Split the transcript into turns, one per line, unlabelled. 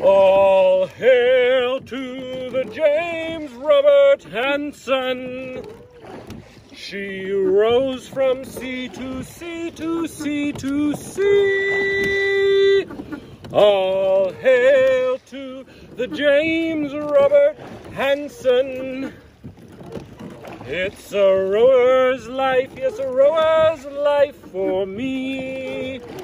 All hail to the James Robert Hanssen. She rose from sea to sea to sea to sea. All hail to the James Robert Hanssen. It's a rower's life, yes, a rower's life for me.